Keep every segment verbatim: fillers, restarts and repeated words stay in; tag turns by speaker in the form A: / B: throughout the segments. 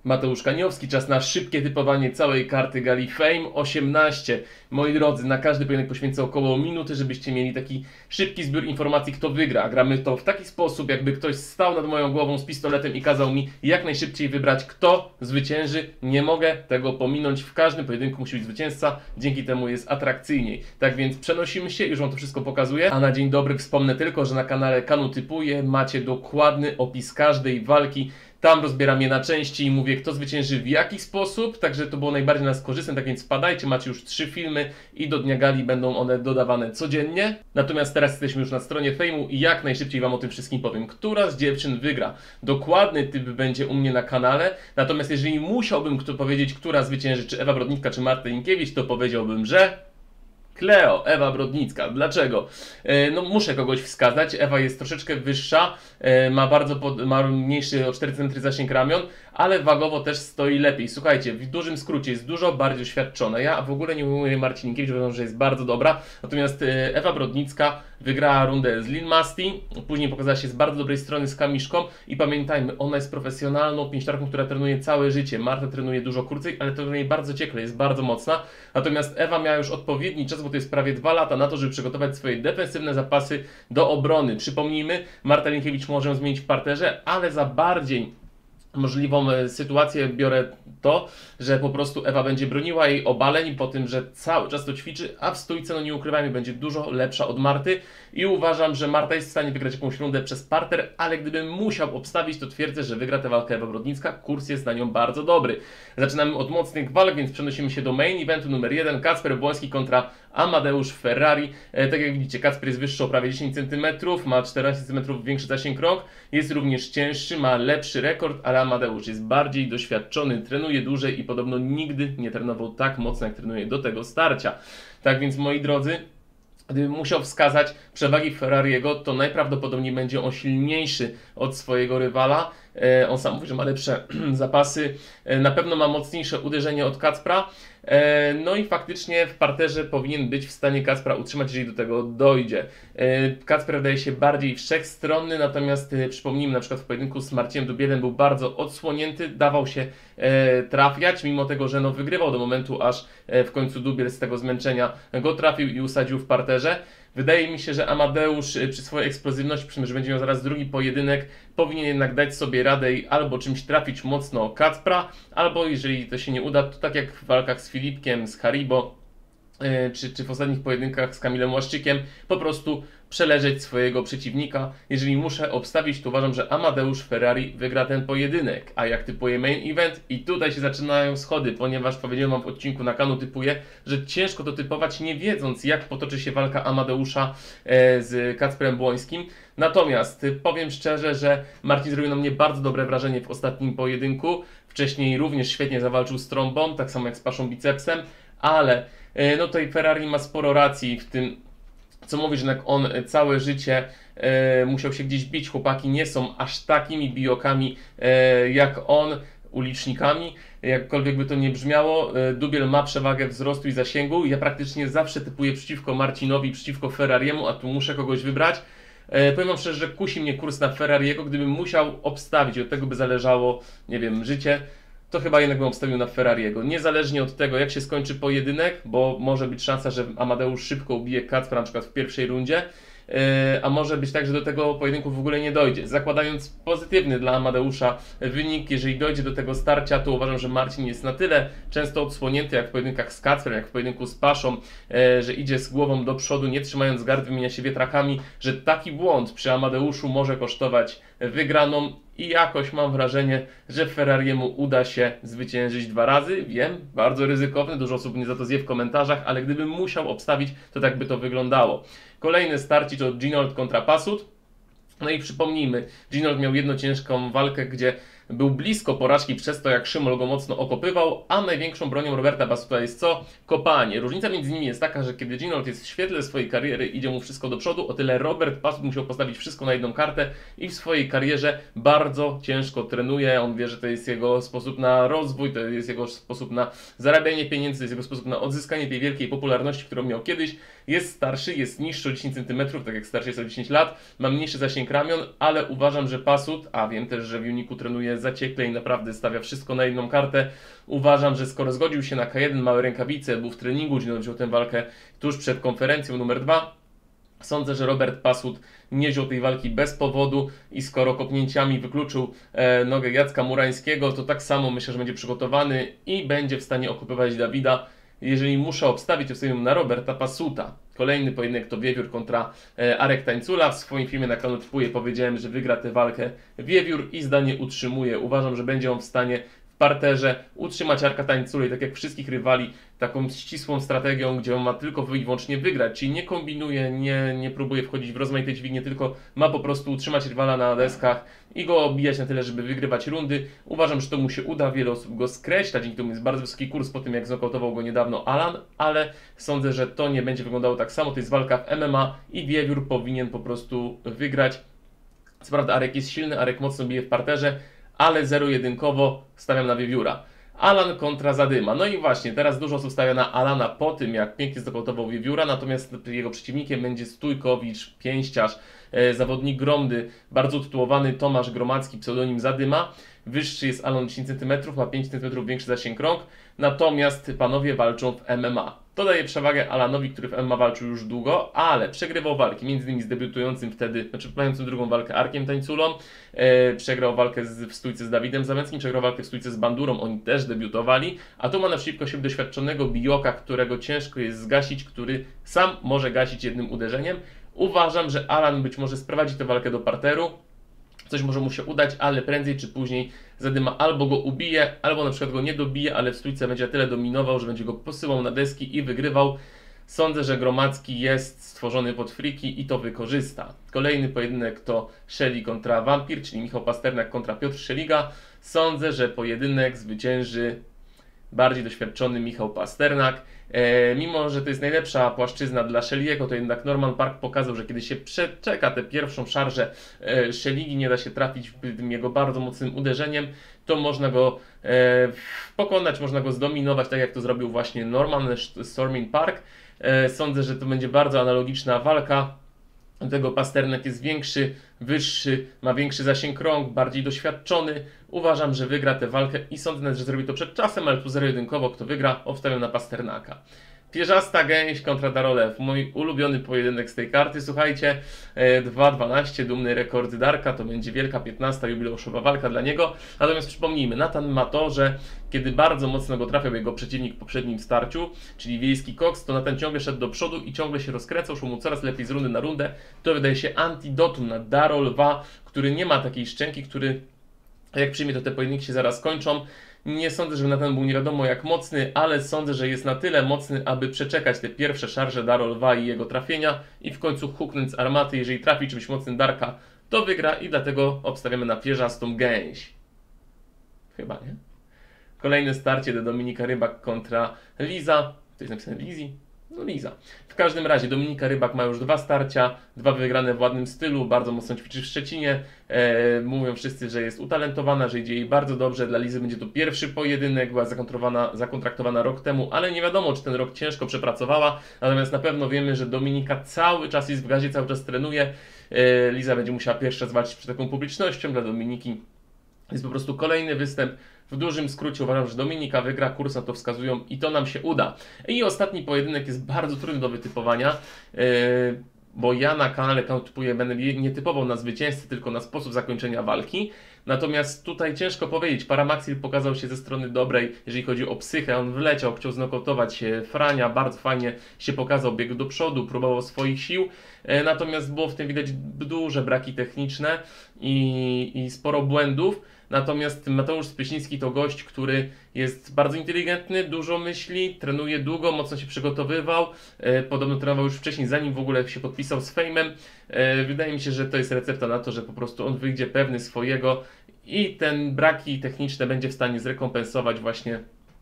A: Mateusz Kaniowski, czas na szybkie typowanie całej karty gali Fame osiemnaście. Moi drodzy, na każdy pojedynek poświęcę około minuty, żebyście mieli taki szybki zbiór informacji, kto wygra. Gramy to w taki sposób, jakby ktoś stał nad moją głową z pistoletem i kazał mi jak najszybciej wybrać, kto zwycięży. Nie mogę tego pominąć. W każdym pojedynku musi być zwycięzca, dzięki temu jest atrakcyjniej. Tak więc przenosimy się, już wam to wszystko pokazuję. A na dzień dobry wspomnę tylko, że na kanale Kanu Typuje macie dokładny opis każdej walki. Tam rozbieram je na części i mówię, kto zwycięży w jaki sposób, także to było najbardziej nas korzystne, tak więc wpadajcie, macie już trzy filmy i do dnia gali będą one dodawane codziennie. Natomiast teraz jesteśmy już na stronie Fame'u i jak najszybciej wam o tym wszystkim powiem, która z dziewczyn wygra. Dokładny typ będzie u mnie na kanale, natomiast jeżeli musiałbym kto powiedzieć, która zwycięży, czy Ewa Brodnicka, czy Marta Linkiewicz, to powiedziałbym, że... Kleo, Ewa Brodnicka. Dlaczego? E, no muszę kogoś wskazać. Ewa jest troszeczkę wyższa, e, ma bardzo pod, ma mniejszy o cztery centymetry zasięg ramion, ale wagowo też stoi lepiej. Słuchajcie, w dużym skrócie jest dużo bardziej doświadczona. Ja w ogóle nie mówię Marcin Linkiewicz, uważam, że jest bardzo dobra. Natomiast e, Ewa Brodnicka wygrała rundę z Lil Masti, później pokazała się z bardzo dobrej strony z Kamiszką i pamiętajmy, ona jest profesjonalną pięściarką, która trenuje całe życie. Marta trenuje dużo krócej, ale trenuje bardzo ciekle, jest bardzo mocna. Natomiast Ewa miała już odpowiedni czas, bo to jest prawie dwa lata na to, żeby przygotować swoje defensywne zapasy do obrony. Przypomnijmy, Marta Linkiewicz może ją zmienić w parterze, ale za bardziej możliwą sytuację biorę to, że po prostu Ewa będzie broniła jej obaleń po tym, że cały czas to ćwiczy, a w stójce, no nie ukrywajmy, będzie dużo lepsza od Marty i uważam, że Marta jest w stanie wygrać jakąś rundę przez parter, ale gdybym musiał obstawić, to twierdzę, że wygra tę walkę Ewa Brodnicka. Kurs jest na nią bardzo dobry. Zaczynamy od mocnych walk, więc przenosimy się do main eventu numer jeden. Kacper Błoński kontra Amadeusz Ferrari. E, tak jak widzicie, Kacper jest wyższy o prawie dziesięć centymetrów, ma czternaście centymetrów większy zasięg rąk, jest również cięższy, ma lepszy rekord, ale Amadeusz jest bardziej doświadczony, trenuje dłużej i podobno nigdy nie trenował tak mocno, jak trenuje do tego starcia. Tak więc, moi drodzy, gdybym musiał wskazać przewagi Ferrariego, to najprawdopodobniej będzie on silniejszy od swojego rywala. E, on sam mówi, że ma lepsze zapasy, e, na pewno ma mocniejsze uderzenie od Kacpra. E, no i faktycznie w parterze powinien być w stanie Kacpra utrzymać, jeżeli do tego dojdzie. E, Kacper wydaje się bardziej wszechstronny, natomiast e, przypomnijmy, na przykład w pojedynku z Marcinem Dubielem był bardzo odsłonięty, dawał się e, trafiać, mimo tego, że no wygrywał do momentu, aż e, w końcu Dubiel z tego zmęczenia go trafił i usadził w parterze. Wydaje mi się, że Amadeusz przy swojej eksplozywności, przy tym, że będzie miał zaraz drugi pojedynek, powinien jednak dać sobie radę i albo czymś trafić mocno Kacpra, albo jeżeli to się nie uda, to tak jak w walkach z Filipkiem, z Haribo, yy, czy, czy w ostatnich pojedynkach z Kamilem Łaszczykiem, po prostu przeleżeć swojego przeciwnika. Jeżeli muszę obstawić, to uważam, że Amadeusz Ferrari wygra ten pojedynek. A jak typuję main event, i tutaj się zaczynają schody, ponieważ powiedziałem wam w odcinku na Kanu Typuję, że ciężko to typować, nie wiedząc, jak potoczy się walka Amadeusza e, z Kacprem Błońskim. Natomiast y, powiem szczerze, że Marcin zrobił na mnie bardzo dobre wrażenie w ostatnim pojedynku. Wcześniej również świetnie zawalczył z trąbą, tak samo jak z paszą bicepsem, ale y, no tutaj Ferrari ma sporo racji w tym, co mówi, że jednak on całe życie e, musiał się gdzieś bić. Chłopaki nie są aż takimi bijokami e, jak on, ulicznikami, jakkolwiek by to nie brzmiało. E, Dubiel ma przewagę wzrostu i zasięgu. Ja praktycznie zawsze typuję przeciwko Marcinowi, przeciwko Ferrariemu, a tu muszę kogoś wybrać. E, powiem wam szczerze, że kusi mnie kurs na Ferrariego. Gdybym musiał obstawić, od tego by zależało, nie wiem, życie, to chyba jednak bym obstawił na Ferrariego. Niezależnie od tego, jak się skończy pojedynek, bo może być szansa, że Amadeusz szybko ubije Kacpra na przykład w pierwszej rundzie, yy, a może być tak, że do tego pojedynku w ogóle nie dojdzie. Zakładając pozytywny dla Amadeusza wynik, jeżeli dojdzie do tego starcia, to uważam, że Marcin jest na tyle często odsłonięty, jak w pojedynkach z Kacprem, jak w pojedynku z Paszą, yy, że idzie z głową do przodu, nie trzymając gard, wymienia się wiatrakami, że taki błąd przy Amadeuszu może kosztować wygraną. I jakoś mam wrażenie, że Ferrariemu uda się zwyciężyć dwa razy. Wiem, bardzo ryzykowne, dużo osób mnie za to zje w komentarzach, ale gdybym musiał obstawić, to tak by to wyglądało. Kolejne starcie to Ginold kontra Pasut. No i przypomnijmy, Ginold miał jedną ciężką walkę, gdzie był blisko porażki przez to, jak Szymol go mocno okopywał, a największą bronią Roberta Pasuta jest co? Kopanie. Różnica między nimi jest taka, że kiedy Ginold jest w świetle swojej kariery, idzie mu wszystko do przodu, o tyle Robert Pasut musiał postawić wszystko na jedną kartę i w swojej karierze bardzo ciężko trenuje. On wie, że to jest jego sposób na rozwój, to jest jego sposób na zarabianie pieniędzy, to jest jego sposób na odzyskanie tej wielkiej popularności, którą miał kiedyś. Jest starszy, jest niższy o dziesięć centymetrów, tak jak starszy jest o dziesięć lat, ma mniejszy zasięg ramion, ale uważam, że Pasut, a wiem też, że w Uniku trenuje zaciekle i naprawdę stawia wszystko na jedną kartę. Uważam, że skoro zgodził się na K jeden, małe rękawice, był w treningu, gdzie wziął tę walkę tuż przed konferencją numer dwa, sądzę, że Robert Pasut nie wziął tej walki bez powodu i skoro kopnięciami wykluczył e, nogę Jacka Murańskiego, to tak samo myślę, że będzie przygotowany i będzie w stanie okupywać Dawida. Jeżeli muszę obstawić, obstawiam na Roberta Pasuta. Kolejny pojedynek to Wiewiór kontra e, Arek Tańcula. W swoim filmie na kanale Typuję powiedziałem, że wygra tę walkę Wiewiór i zdanie utrzymuję. Uważam, że będzie on w stanie w parterze utrzymać Arka Tańculę i tak jak wszystkich rywali, taką ścisłą strategią, gdzie on ma tylko i wyłącznie wygrać, czyli nie kombinuje, nie, nie próbuje wchodzić w rozmaite dźwignie, tylko ma po prostu utrzymać rywala na deskach i go obijać na tyle, żeby wygrywać rundy. Uważam, że to mu się uda, wiele osób go skreśla, dzięki temu jest bardzo wysoki kurs po tym, jak znokautował go niedawno Alan, ale sądzę, że to nie będzie wyglądało tak samo, to jest walka w M M A i Wiewiór powinien po prostu wygrać. Co prawda Arek jest silny, Arek mocno bije w parterze, ale zero-jedynkowo stawiam na Wiewióra. Alan kontra Zadyma. No i właśnie, teraz dużo osób stawia na Alana po tym, jak pięknie znokautował Wiewióra, natomiast jego przeciwnikiem będzie Stójkowicz, pięściarz, e, zawodnik Gromdy, bardzo utytułowany Tomasz Gromadzki, pseudonim Zadyma. Wyższy jest Alan dziesięć centymetrów, ma pięć centymetrów większy zasięg rąk, natomiast panowie walczą w M M A. To daje przewagę Alanowi, który w M M A walczył już długo, ale przegrywał walki, między innymi z debiutującym wtedy, znaczy mającym drugą walkę Arkiem Tańculą, e, przegrał walkę z, w stójce z Dawidem Zamęckim, przegrał walkę w stójce z Bandurą, oni też debiutowali, a tu ma naprzeciwko siebie doświadczonego bijoka, którego ciężko jest zgasić, który sam może gasić jednym uderzeniem. Uważam, że Alan być może sprowadzi tę walkę do parteru, coś może mu się udać, ale prędzej czy później Zadyma albo go ubije, albo na przykład go nie dobije, ale w stójce będzie tyle dominował, że będzie go posyłał na deski i wygrywał. Sądzę, że Gromadzki jest stworzony pod friki i to wykorzysta. Kolejny pojedynek to Szeli kontra Wampir, czyli Michał Pasternak kontra Piotr Szeliga. Sądzę, że pojedynek zwycięży bardziej doświadczony Michał Pasternak. E, mimo, że to jest najlepsza płaszczyzna dla Szeliego, to jednak Norman Park pokazał, że kiedy się przeczeka tę pierwszą szarżę e, Szeligi, nie da się trafić tym jego bardzo mocnym uderzeniem, to można go e, pokonać, można go zdominować, tak jak to zrobił właśnie Norman Stormin Park. E, sądzę, że to będzie bardzo analogiczna walka. Dlatego Pasternak jest większy, wyższy, ma większy zasięg rąk, bardziej doświadczony. Uważam, że wygra tę walkę i sądzę nawet, że zrobi to przed czasem, ale tu zero-jedynkowo kto wygra, obstawiam na Pasternaka. Pierzasta Gęś kontra Darolew, mój ulubiony pojedynek z tej karty. Słuchajcie, dwa dwanaście, dumny rekord Darka, to będzie wielka piętnasta jubileuszowa walka dla niego. Natomiast przypomnijmy, Nathan ma to, że kiedy bardzo mocno go trafiał jego przeciwnik w poprzednim starciu, czyli Wiejski Koks, to Nathan ciągle szedł do przodu i ciągle się rozkręcał, szło mu coraz lepiej z rundy na rundę. To wydaje się antidotum na Darolwa, który nie ma takiej szczęki, który jak przyjmie, to te pojedynki się zaraz kończą. Nie sądzę, że Nathan był nie wiadomo jak mocny, ale sądzę, że jest na tyle mocny, aby przeczekać te pierwsze szarże Darolwa i jego trafienia i w końcu huknąć z armaty. Jeżeli trafi czymś mocnym Darka, to wygra i dlatego obstawiamy na pierzastą gęś. Chyba, nie? Kolejne starcie do Dominika Rybak kontra Liza. To jest napisane Lizi? No Liza. W każdym razie Dominika Rybak ma już dwa starcia, dwa wygrane w ładnym stylu, bardzo mocno ćwiczy w Szczecinie. E, mówią wszyscy, że jest utalentowana, że idzie jej bardzo dobrze. Dla Lizy będzie to pierwszy pojedynek, była zakontraktowana rok temu, ale nie wiadomo, czy ten rok ciężko przepracowała. Natomiast na pewno wiemy, że Dominika cały czas jest w gazie, cały czas trenuje. E, Liza będzie musiała pierwszy raz walczyć przed taką publicznością. Dla Dominiki jest po prostu kolejny występ. W dużym skrócie uważam, że Dominika wygra, kurs na to wskazują i to nam się uda. I ostatni pojedynek jest bardzo trudny do wytypowania, yy, bo ja na kanale Typuję będę nie typował na zwycięzcę, tylko na sposób zakończenia walki. Natomiast tutaj ciężko powiedzieć, Paramaxil pokazał się ze strony dobrej, jeżeli chodzi o psychę, on wleciał, chciał znokautować Frania, bardzo fajnie się pokazał, biegł do przodu, próbował swoich sił, natomiast było w tym widać duże braki techniczne i, i sporo błędów. Natomiast Mateusz Spysiński to gość, który jest bardzo inteligentny, dużo myśli, trenuje długo, mocno się przygotowywał, e, podobno trenował już wcześniej, zanim w ogóle się podpisał z Fejmem. E, wydaje mi się, że to jest recepta na to, że po prostu on wyjdzie pewny swojego i ten braki techniczne będzie w stanie zrekompensować właśnie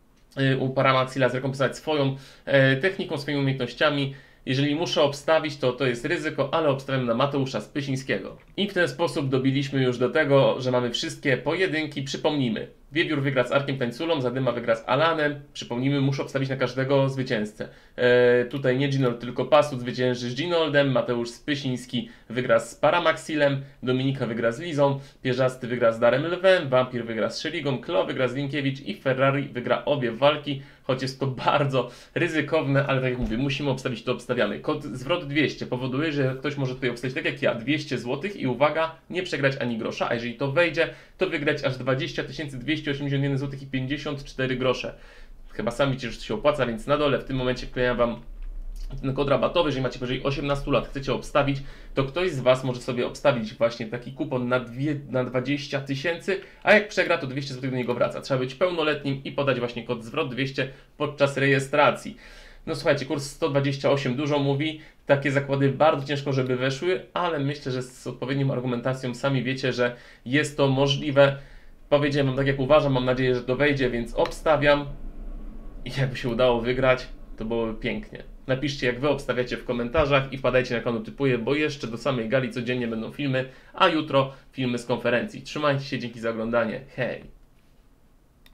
A: e, u Paramaxila, zrekompensować swoją e, techniką, swoimi umiejętnościami. Jeżeli muszę obstawić, to to jest ryzyko, ale obstawiam na Mateusza Spysińskiego. I w ten sposób dobiliśmy już do tego, że mamy wszystkie pojedynki. Przypomnijmy, Wiewiór wygra z Arkiem Tańculą, Zadyma wygra z Alanem. Przypomnijmy, muszę obstawić na każdego zwycięzcę. E, tutaj nie Ginold, tylko Pasut zwycięży z Ginoldem, Mateusz Spysiński wygra z Paramaxilem, Dominika wygra z Lizą, Pierzasty wygra z Darem Lwem, Wampir wygra z Szeligą, Klo wygra z Linkiewicz i Ferrari wygra obie walki, choć jest to bardzo ryzykowne, ale tak jak mówię, musimy obstawić, to obstawiamy. Kod zwrot dwieście powoduje, że ktoś może tutaj obstawić tak jak ja, dwieście złotych i uwaga, nie przegrać ani grosza, a jeżeli to wejdzie, to wygrać aż dwadzieścia tysięcy dwieście osiemdziesiąt jeden złotych i pięćdziesiąt cztery grosze. Chyba sami wiecie, że to się opłaca, więc na dole w tym momencie wklejam Wam ten kod rabatowy. Jeżeli macie powyżej osiemnastu lat, chcecie obstawić, to ktoś z Was może sobie obstawić właśnie taki kupon na, dwie, na dwadzieścia tysięcy, a jak przegra, to dwieście złotych do niego wraca. Trzeba być pełnoletnim i podać właśnie kod zwrot dwieście podczas rejestracji. No słuchajcie, kurs sto dwadzieścia osiem dużo mówi, takie zakłady bardzo ciężko, żeby weszły, ale myślę, że z odpowiednią argumentacją sami wiecie, że jest to możliwe. Powiedziałem Wam tak jak uważam, mam nadzieję, że to wejdzie, więc obstawiam i jakby się udało wygrać, to byłoby pięknie. Napiszcie jak Wy obstawiacie w komentarzach i wpadajcie na kanał Typuję, bo jeszcze do samej gali codziennie będą filmy, a jutro filmy z konferencji. Trzymajcie się, dzięki za oglądanie, hej!